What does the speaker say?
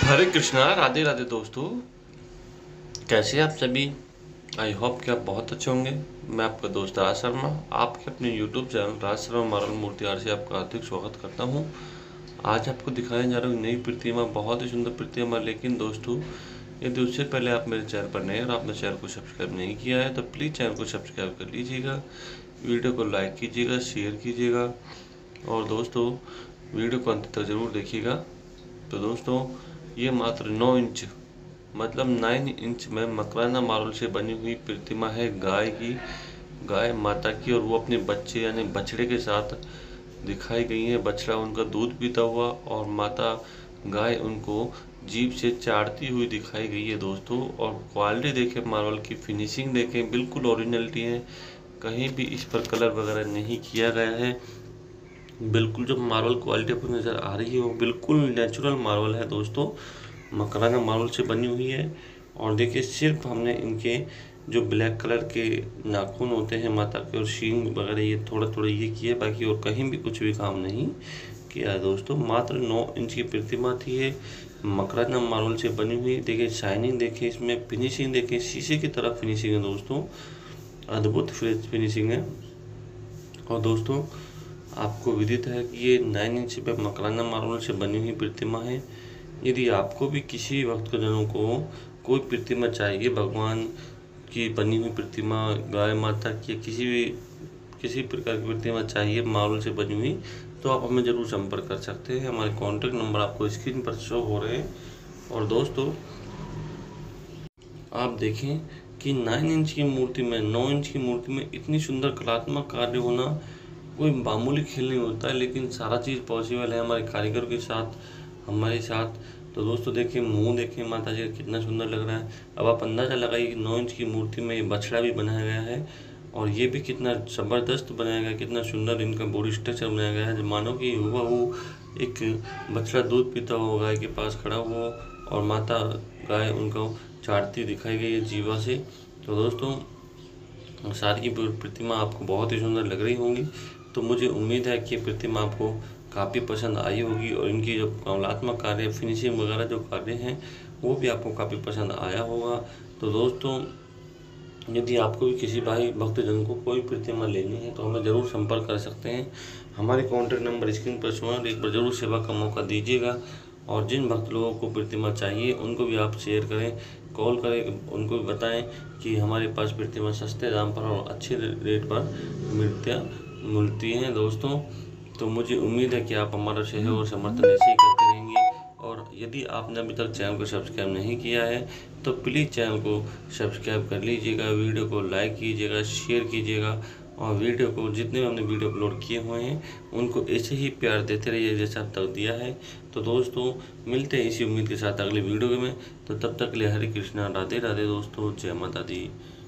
हरे कृष्णा, राधे राधे दोस्तों। कैसे आप सभी? आई होप कि आप बहुत अच्छे होंगे। मैं आपका दोस्त राज शर्मा आपके अपने YouTube channel Raj Sharma marble मूर्ति आर्ट से आपका हार्दिक स्वागत करता हूं। आज आपको दिखाने जा रहा हूं नई प्रतिमा, बहुत ही सुंदर प्रतिमा। लेकिन दोस्तों, यदि उससे पहले आप मेरे चैनल पर नए हैं और आपने चैनल को सब्सक्राइब नहीं किया है तो प्लीज़ चैनल को सब्सक्राइब कर लीजिएगा, वीडियो को लाइक कीजिएगा, शेयर कीजिएगा और दोस्तों वीडियो को अंत तक ज़रूर देखिएगा। तो दोस्तों, ये मात्र 9 इंच मतलब 9 इंच में मकराना मार्बल से बनी हुई प्रतिमा है गाय की, गाय माता की। और वो अपने बच्चे यानी बछड़े के साथ दिखाई गई है। बछड़ा उनका दूध पीता हुआ और माता गाय उनको जीभ से चाटती हुई दिखाई गई है दोस्तों। और क्वालिटी देखें, मार्बल की फिनिशिंग देखें, बिल्कुल ओरिजिनलिटी है, कहीं भी इस पर कलर वगैरह नहीं किया गया है। बिल्कुल जो मार्बल क्वालिटी आपको नज़र आ रही है वो बिल्कुल नेचुरल मार्बल है दोस्तों, मकराना मार्बल से बनी हुई है। और देखिए, सिर्फ हमने इनके जो ब्लैक कलर के नाखून होते हैं माता के और सींग वगैरह ये थोड़ा थोड़ा ये किया, बाकी और कहीं भी कुछ भी काम नहीं किया है दोस्तों। मात्र 9 इंच की प्रतिमा थी ये, मकराना मार्बल से बनी हुई। देखिए शाइनिंग, देखिए इसमें फिनिशिंग, देखिए शीशे की तरह फिनिशिंग है दोस्तों, अद्भुत फिनिशिंग है। और दोस्तों, आपको विदित है कि ये 9 इंच पे मकराना मार्बल से बनी हुई प्रतिमा है। यदि आपको भी किसी भक्तजनों को कोई प्रतिमा चाहिए, भगवान की बनी हुई प्रतिमा, गाय माता की, किसी प्रकार की प्रतिमा चाहिए मार्बल से बनी हुई, तो आप हमें ज़रूर संपर्क कर सकते हैं। हमारे कॉन्टैक्ट नंबर आपको स्क्रीन पर शो हो रहे हैं। और दोस्तों, आप देखें कि 9 इंच की मूर्ति में, 9 इंच की मूर्ति में इतनी सुंदर कलात्मक कार्य होना कोई मामूली खेल नहीं होता है। लेकिन सारा चीज़ पॉसिबल है हमारे कारीगर के साथ, हमारे साथ। तो दोस्तों देखिए, मुंह देखिए माता जी का कितना सुंदर लग रहा है। अब आप अंदाज़ा लगाइए कि 9 इंच की मूर्ति में ये बछड़ा भी बनाया गया है और ये भी कितना ज़बरदस्त बनाया गया, कितना सुंदर इनका बॉडी स्ट्रक्चर बनाया गया है। मानो कि हूबहू एक बछड़ा दूध पीता हुआ गाय के पास खड़ा हुआ और माता गाय उनको चाटती दिखाई गई है जीवा से। तो दोस्तों, सारी की प्रतिमा आपको बहुत ही सुंदर लग रही होंगी। तो मुझे उम्मीद है कि प्रतिमा आपको काफ़ी पसंद आई होगी और इनकी जो कलात्मक कार्य, फिनिशिंग वगैरह जो कार्य हैं वो भी आपको काफ़ी पसंद आया होगा। तो दोस्तों, यदि आपको भी किसी भाई भक्तजन को कोई प्रतिमा लेनी है तो हमें ज़रूर संपर्क कर सकते हैं। हमारे कॉन्टैक्ट नंबर स्क्रीन पर शो है, एक बार ज़रूर सेवा का मौका दीजिएगा। और जिन भक्त लोगों को प्रतिमा चाहिए उनको भी आप शेयर करें, कॉल करें, उनको भी बताएं कि हमारे पास प्रतिमा सस्ते दाम पर और अच्छे रेट पर मिलती हैं दोस्तों। तो मुझे उम्मीद है कि आप हमारा सहयोग और समर्थन ऐसे ही करते रहेंगे। और यदि आपने अभी तक चैनल को सब्सक्राइब नहीं किया है तो प्लीज़ चैनल को सब्सक्राइब कर लीजिएगा, वीडियो को लाइक कीजिएगा, शेयर कीजिएगा और वीडियो को, जितने भी हमने वीडियो अपलोड किए हुए हैं उनको ऐसे ही प्यार देते रहिए जैसा अब तक दिया है। तो दोस्तों, मिलते हैं इसी उम्मीद के साथ अगले वीडियो में। तो तब तक के लिए हरे कृष्णा, राधे राधे दोस्तों, जय माता दी।